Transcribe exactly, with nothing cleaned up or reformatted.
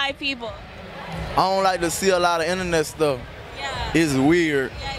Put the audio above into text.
white people? I don't like to see a lot of internet stuff. Yeah. It's weird. Yeah,